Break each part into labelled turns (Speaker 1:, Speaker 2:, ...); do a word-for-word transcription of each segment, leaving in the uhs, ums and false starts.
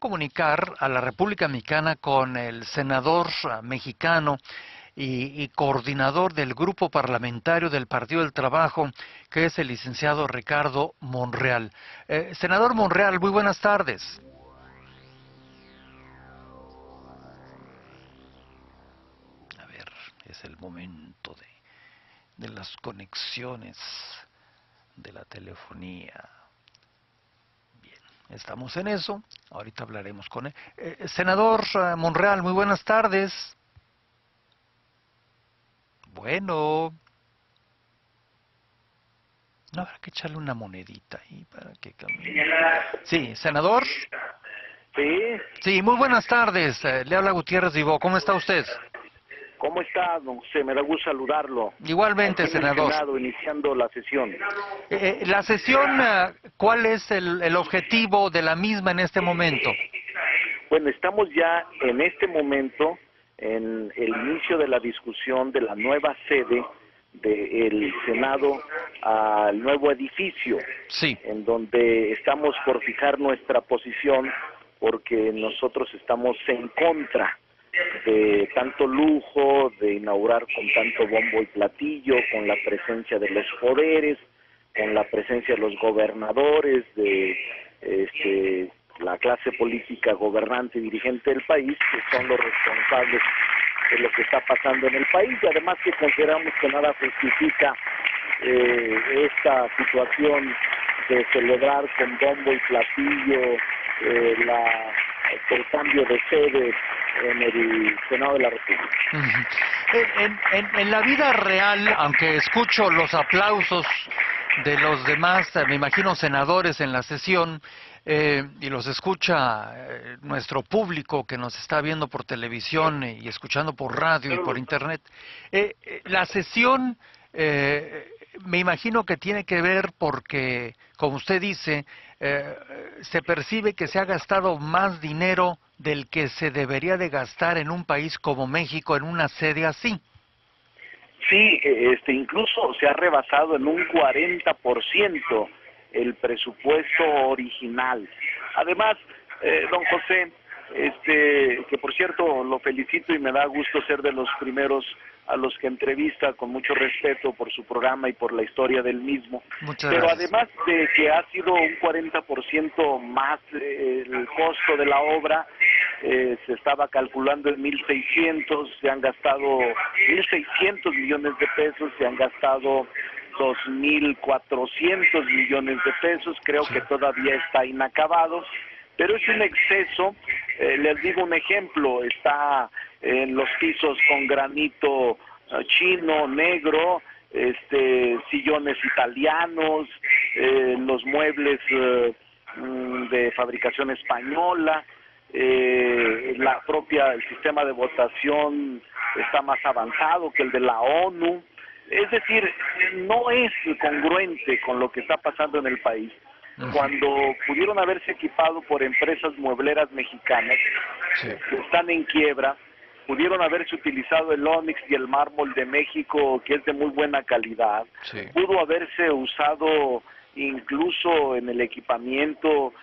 Speaker 1: comunicar a la República Mexicana con el senador uh, mexicano y, y coordinador del grupo parlamentario del Partido del Trabajo, que es el licenciado Ricardo Monreal. Eh, senador Monreal, muy buenas tardes. A ver, es el momento de, de las conexiones de la telefonía. Estamos en eso, ahorita hablaremos con él. Eh, senador uh, Monreal, muy buenas tardes. Bueno, no habrá que echarle una monedita ahí para que camine. Sí, senador.
Speaker 2: Sí.
Speaker 1: Sí, muy buenas tardes. Eh, le habla Gutiérrez Dibó. ¿Cómo está usted?
Speaker 2: ¿Cómo está, don José? Me da gusto saludarlo.
Speaker 1: Igualmente,
Speaker 2: Aquí en el
Speaker 1: senador.
Speaker 2: Senado, iniciando la sesión.
Speaker 1: Eh, la sesión, uh, ¿cuál es el, el objetivo de la misma en este momento?
Speaker 2: Bueno, estamos ya en este momento en el inicio de la discusión de la nueva sede del Senado al nuevo edificio.
Speaker 1: Sí.
Speaker 2: En donde estamos por fijar nuestra posición, porque nosotros estamos en contra de tanto lujo, de inaugurar con tanto bombo y platillo, con la presencia de los poderes, con la presencia de los gobernadores, de este, la clase política gobernante y dirigente del país, que son los responsables de lo que está pasando en el país, y además que consideramos que nada justifica eh, esta situación de celebrar con bombo y platillo eh, la, el cambio de sede en el Senado de la República.
Speaker 1: Uh-huh. en, en, en la vida real, aunque escucho los aplausos de los demás, me imagino senadores en la sesión, eh, y los escucha eh, nuestro público que nos está viendo por televisión y escuchando por radio y por internet, eh, eh, la sesión eh, me imagino que tiene que ver porque, como usted dice, eh, se percibe que se ha gastado más dinero del que se debería de gastar en un país como México en una sede así.
Speaker 2: Sí, este, incluso se ha rebasado en un cuarenta por ciento el presupuesto original. Además, eh, don José, este, que por cierto lo felicito y me da gusto ser de los primeros a los que entrevista con mucho respeto por su programa y por la historia del mismo.
Speaker 1: Muchas
Speaker 2: Pero
Speaker 1: gracias.
Speaker 2: además de que ha sido un cuarenta por ciento más eh, el costo de la obra, eh, se estaba calculando en mil seiscientos, se han gastado mil seiscientos millones de pesos, se han gastado dos mil cuatrocientos millones de pesos, creo que todavía está inacabado, pero es un exceso. Eh, les digo un ejemplo, está en los pisos con granito uh, chino, negro, este, sillones italianos, eh, los muebles uh, de fabricación española, eh, la propia, el sistema de votación está más avanzado que el de la ONU. Es decir, no es congruente con lo que está pasando en el país. Cuando pudieron haberse equipado por empresas muebleras mexicanas, sí, que están en quiebra, pudieron haberse utilizado el ónix y el mármol de México, que es de muy buena calidad, sí, pudo haberse usado incluso en el equipamiento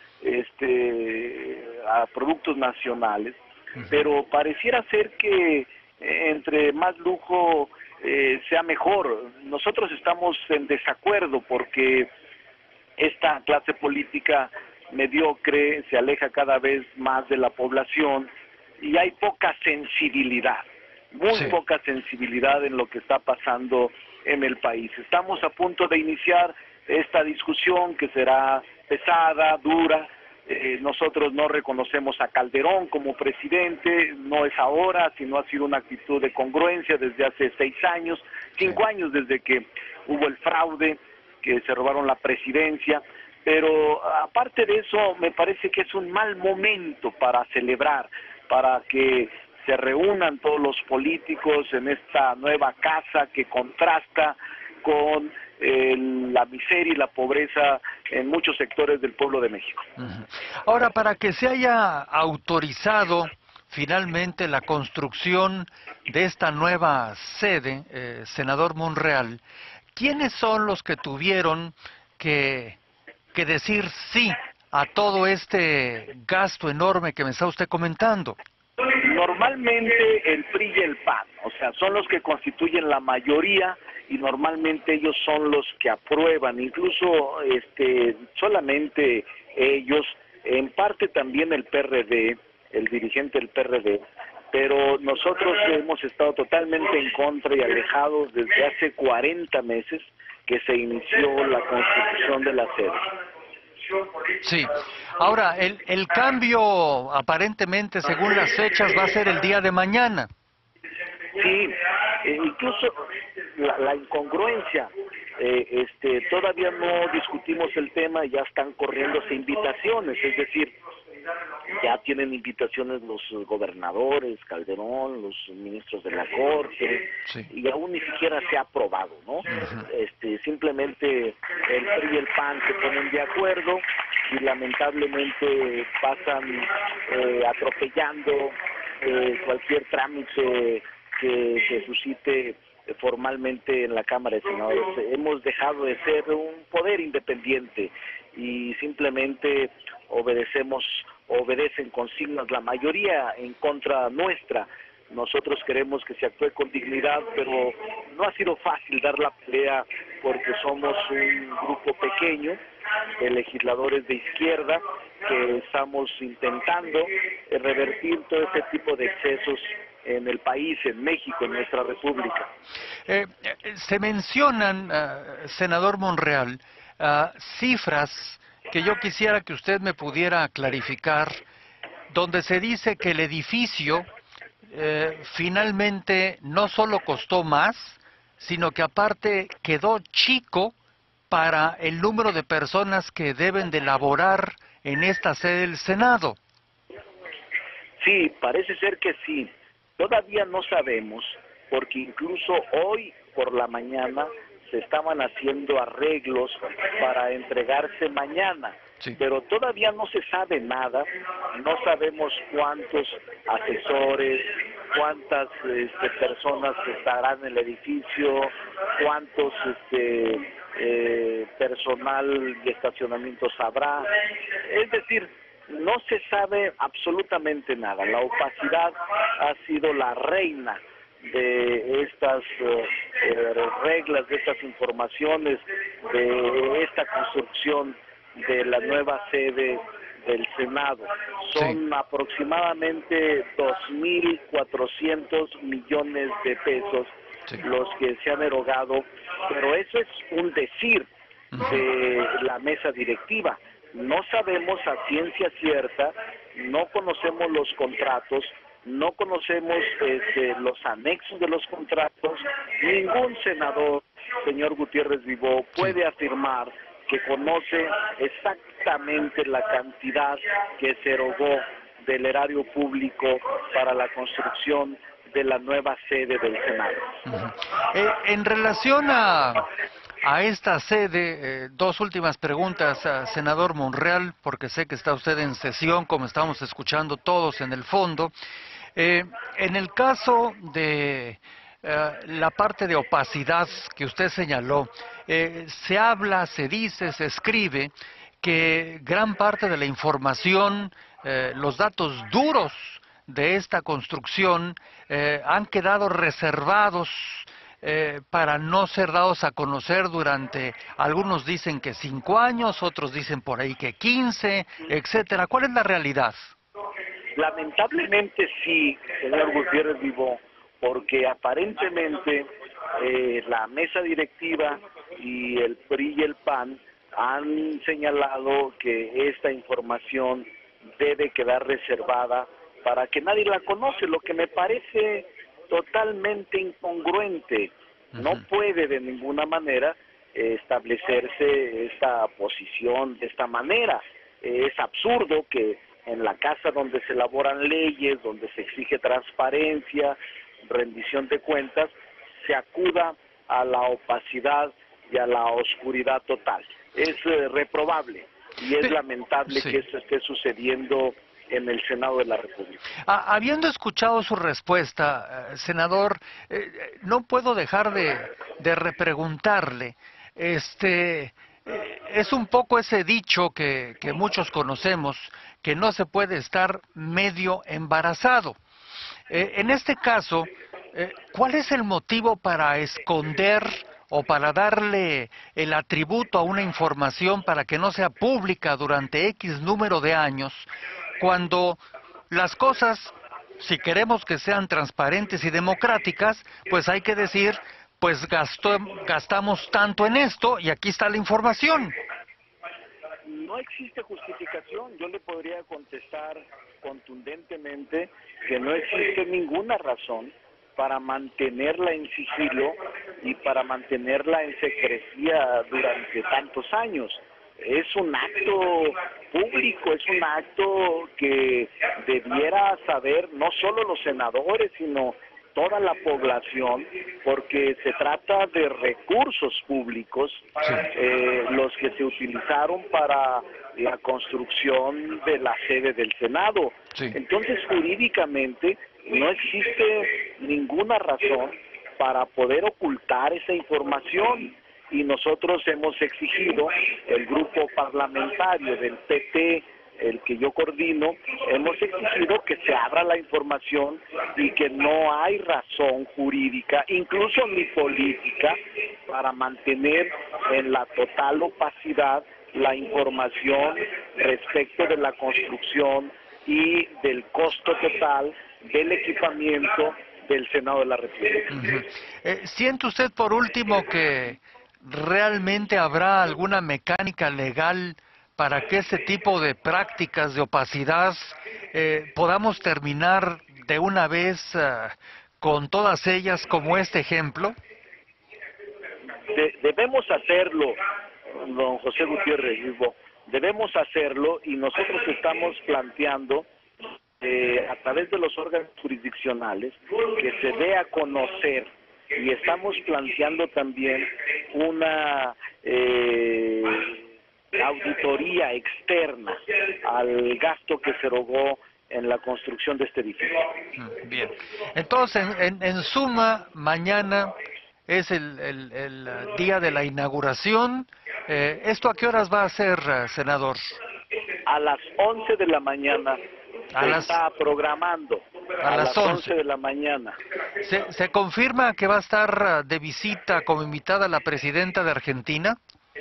Speaker 2: este, a productos nacionales, uh-huh, pero pareciera ser que eh, entre más lujo eh, sea mejor. Nosotros estamos en desacuerdo porque esta clase política mediocre se aleja cada vez más de la población y hay poca sensibilidad, muy sí. poca sensibilidad en lo que está pasando en el país. Estamos a punto de iniciar esta discusión que será pesada, dura. Eh, nosotros no reconocemos a Calderón como presidente, no es ahora, sino ha sido una actitud de congruencia desde hace seis años, cinco sí. años desde que hubo el fraude, que se robaron la presidencia, pero aparte de eso me parece que es un mal momento para celebrar, para que se reúnan todos los políticos en esta nueva casa que contrasta con eh, la miseria y la pobreza en muchos sectores del pueblo de México.
Speaker 1: Uh-huh. Ahora, para que se haya autorizado finalmente la construcción de esta nueva sede, eh, senador Monreal, ¿quiénes son los que tuvieron que, que decir sí a todo este gasto enorme que me está usted comentando?
Speaker 2: Normalmente el P R I y el P A N, o sea, son los que constituyen la mayoría y normalmente ellos son los que aprueban, incluso este solamente ellos, en parte también el P R D, el dirigente del P R D, pero nosotros hemos estado totalmente en contra y alejados desde hace cuarenta meses que se inició la constitución de la sede.
Speaker 1: Sí. Ahora, el, el cambio aparentemente, según las fechas, va a ser el día de mañana.
Speaker 2: Sí, eh, incluso la, la incongruencia, eh, este, todavía no discutimos el tema, ya están corriéndose invitaciones, es decir, ya tienen invitaciones los gobernadores, Calderón, los ministros de la Corte, sí. Y aún ni siquiera se ha aprobado, ¿no? Uh-huh. Este, simplemente el P R I y el P A N se ponen de acuerdo y lamentablemente pasan eh, atropellando eh, cualquier trámite que se suscite formalmente en la Cámara de Senadores. Hemos dejado de ser un poder independiente y simplemente obedecemos, obedecen consignas, la mayoría en contra nuestra. Nosotros queremos que se actúe con dignidad, pero no ha sido fácil dar la pelea porque somos un grupo pequeño de legisladores de izquierda que estamos intentando revertir todo este tipo de excesos en el país, en México, en nuestra república.
Speaker 1: Eh, se mencionan, uh, senador Monreal, uh, cifras que yo quisiera que usted me pudiera clarificar, donde se dice que el edificio eh, finalmente no solo costó más, sino que aparte quedó chico para el número de personas que deben de laborar en esta sede del Senado.
Speaker 2: Sí, parece ser que sí. Todavía no sabemos, porque incluso hoy por la mañana se estaban haciendo arreglos para entregarse mañana, sí. Pero todavía no se sabe nada, no sabemos cuántos asesores, cuántas este, personas estarán en el edificio, cuántos este, eh, personal y estacionamientos habrá, es decir, no se sabe absolutamente nada. La opacidad ha sido la reina de estas eh, eh, reglas, de estas informaciones, de esta construcción de la nueva sede del Senado. Son sí. aproximadamente dos mil cuatrocientos millones de pesos sí. los que se han erogado, pero eso es un decir de la mesa directiva. No sabemos a ciencia cierta, no conocemos los contratos, no conocemos este, los anexos de los contratos. Ningún senador, señor Gutiérrez Vivó, puede afirmar que conoce exactamente la cantidad que se erogó del erario público para la construcción de la nueva sede del Senado.
Speaker 1: Uh-huh. eh, en relación a... A esta sede, eh, dos últimas preguntas, a senador Monreal, porque sé que está usted en sesión, como estamos escuchando todos en el fondo. Eh, en el caso de eh, la parte de opacidad que usted señaló, eh, se habla, se dice, se escribe que gran parte de la información, eh, los datos duros de esta construcción eh, han quedado reservados Eh, para no ser dados a conocer durante, algunos dicen que cinco años, otros dicen por ahí que quince, etcétera. ¿Cuál es la realidad?
Speaker 2: Lamentablemente sí, señor Gutiérrez Vivó, porque aparentemente eh, la mesa directiva y el P R I y el P A N han señalado que esta información debe quedar reservada para que nadie la conoce, lo que me parece totalmente incongruente. No uh-huh. puede de ninguna manera eh, establecerse esta posición de esta manera. Eh, es absurdo que en la casa donde se elaboran leyes, donde se exige transparencia, rendición de cuentas, se acuda a la opacidad y a la oscuridad total. Es eh, reprobable y es lamentable sí. que esto esté sucediendo en el Senado de la República.
Speaker 1: Ah, habiendo escuchado su respuesta, eh, senador, eh, no puedo dejar de, de repreguntarle, este, eh, es un poco ese dicho que, que muchos conocemos, que no se puede estar medio embarazado. Eh, en este caso, eh, ¿cuál es el motivo para esconder o para darle el atributo a una información para que no sea pública durante X número de años, cuando las cosas, si queremos que sean transparentes y democráticas, pues hay que decir, pues gastó, gastamos tanto en esto y aquí está la información?
Speaker 2: No existe justificación. Yo le podría contestar contundentemente que no existe ninguna razón para mantenerla en sigilo y para mantenerla en secrecía durante tantos años. Es un acto público, es un acto que debiera saber no solo los senadores, sino toda la población, porque se trata de recursos públicos, eh, los que se utilizaron para la construcción de la sede del Senado.
Speaker 1: Sí.
Speaker 2: Entonces, jurídicamente, no existe ninguna razón para poder ocultar esa información. Y nosotros hemos exigido, el grupo parlamentario del P T, el que yo coordino, hemos exigido que se abra la información y que no hay razón jurídica, incluso ni política, para mantener en la total opacidad la información respecto de la construcción y del costo total del equipamiento del Senado de la República.
Speaker 1: Uh-huh. eh, ¿Siente usted, por último, que realmente habrá alguna mecánica legal para que ese tipo de prácticas de opacidad eh, podamos terminar de una vez uh, con todas ellas, como este ejemplo?
Speaker 2: De, debemos hacerlo, don José Gutiérrez Vivo, debemos hacerlo, y nosotros estamos planteando eh, a través de los órganos jurisdiccionales que se dé a conocer, y estamos planteando también una eh, auditoría externa al gasto que se erogó en la construcción de este edificio.
Speaker 1: Bien, entonces en, en suma, mañana es el, el, el día de la inauguración. Eh, ¿Esto a qué horas va a ser, senador?
Speaker 2: A las once de la mañana
Speaker 1: a
Speaker 2: se
Speaker 1: las,
Speaker 2: está programando.
Speaker 1: A,
Speaker 2: a
Speaker 1: las
Speaker 2: las once de la mañana.
Speaker 1: ¿Se, ¿Se confirma que va a estar de visita como invitada la presidenta de Argentina?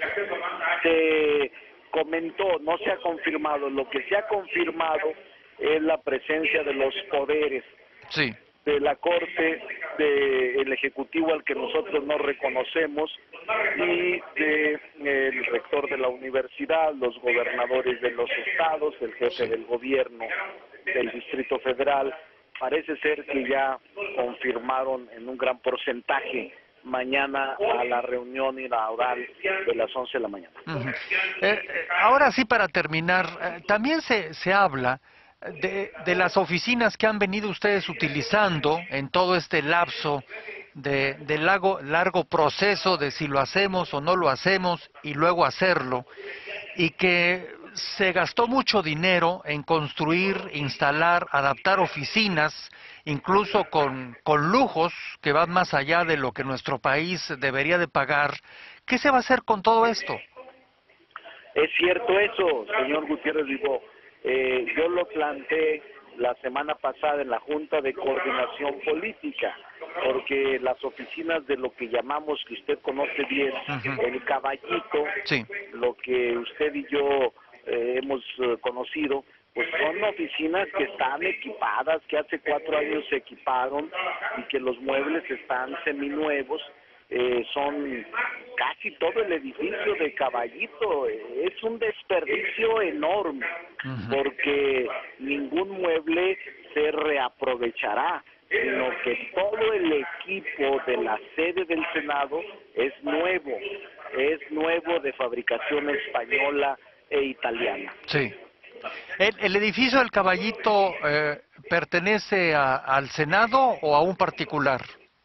Speaker 2: Se comentó, no se ha confirmado. Lo que se ha confirmado es la presencia de los poderes.
Speaker 1: Sí.
Speaker 2: De la Corte, del Ejecutivo al que nosotros no reconocemos, y del de rector de la universidad, los gobernadores de los estados, el jefe del gobierno del Distrito Federal. Parece ser que ya confirmaron en un gran porcentaje mañana a la reunión inaugural de las once de la mañana.
Speaker 1: Uh-huh. eh, ahora sí, para terminar, eh, también se, se habla De, de las oficinas que han venido ustedes utilizando en todo este lapso de, de largo, largo proceso de si lo hacemos o no lo hacemos y luego hacerlo, y que se gastó mucho dinero en construir, instalar, adaptar oficinas, incluso con, con lujos que van más allá de lo que nuestro país debería de pagar. ¿Qué se va a hacer con todo esto?
Speaker 2: Es cierto eso, señor Gutiérrez Vivo. Eh, yo lo planteé la semana pasada en la Junta de Coordinación Política, porque las oficinas de lo que llamamos, que usted conoce bien, uh-huh. el Caballito,
Speaker 1: sí.
Speaker 2: lo que usted y yo eh, hemos eh, conocido, pues son oficinas que están equipadas, que hace cuatro años se equiparon y que los muebles están seminuevos. Eh, son casi todo el edificio de Caballito. Es un desperdicio enorme, uh-huh. porque ningún mueble se reaprovechará, sino que todo el equipo de la sede del Senado es nuevo, es nuevo de fabricación española e italiana.
Speaker 1: Sí. ¿El, el edificio del Caballito eh, pertenece a, al Senado o a un particular?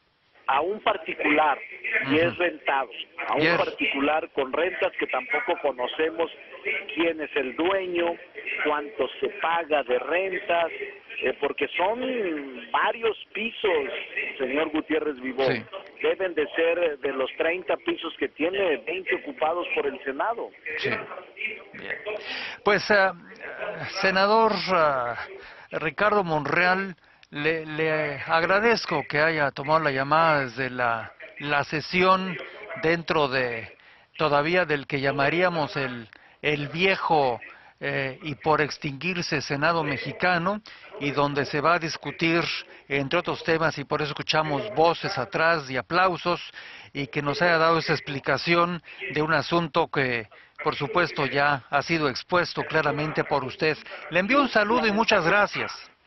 Speaker 2: a un particular y
Speaker 1: Ujú.
Speaker 2: es rentado, a un
Speaker 1: Yes.
Speaker 2: particular con rentas que tampoco conocemos quién es el dueño, cuánto se paga de rentas, eh, porque son varios pisos, señor Gutiérrez Vivó.
Speaker 1: Sí.
Speaker 2: Deben de ser de los treinta pisos que tiene, veinte ocupados por el Senado.
Speaker 1: Sí. Bien. Pues, ah, senador ah, Ricardo Monreal, le, le agradezco que haya tomado la llamada desde la, la sesión dentro de todavía del que llamaríamos el, el viejo eh, y por extinguirse Senado mexicano, y donde se va a discutir entre otros temas, y por eso escuchamos voces atrás y aplausos, y que nos haya dado esa explicación de un asunto que por supuesto ya ha sido expuesto claramente por usted. Le envío un saludo y muchas gracias.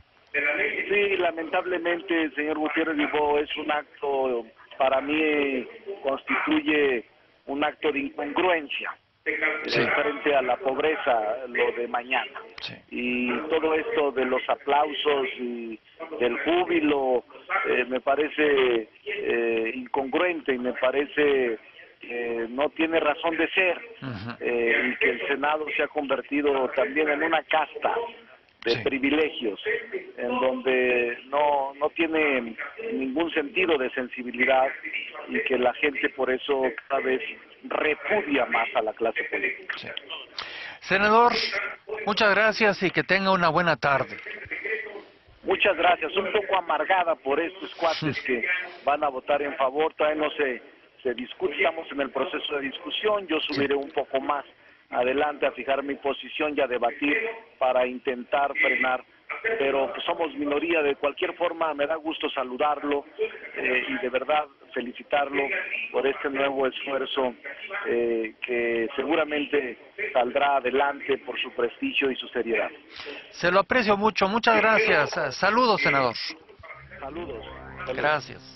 Speaker 2: Sí, lamentablemente, señor Gutiérrez Vivó, es un acto, para mí constituye un acto de incongruencia
Speaker 1: Sí.
Speaker 2: eh, frente a la pobreza, lo de mañana.
Speaker 1: Sí.
Speaker 2: Y todo esto de los aplausos y del júbilo eh, me parece eh, incongruente y me parece que no tiene razón de ser,
Speaker 1: Ujú.
Speaker 2: eh, y que el Senado se ha convertido también en una casta de
Speaker 1: Sí.
Speaker 2: privilegios, en donde no, no tiene ningún sentido de sensibilidad y que la gente por eso cada vez repudia más a la clase política.
Speaker 1: Sí. Senador, muchas gracias y que tenga una buena tarde.
Speaker 2: Muchas gracias, un poco amargada por estos cuates que van a votar en favor, todavía no se, se discute, estamos en el proceso de discusión, yo subiré un poco más adelante a fijar mi posición y a debatir para intentar frenar, pero pues somos minoría. De cualquier forma me da gusto saludarlo eh, y de verdad felicitarlo por este nuevo esfuerzo eh, que seguramente saldrá adelante por su prestigio y su seriedad.
Speaker 1: Se lo aprecio mucho, muchas gracias. Saludos, senador.
Speaker 2: Saludos.
Speaker 1: Gracias.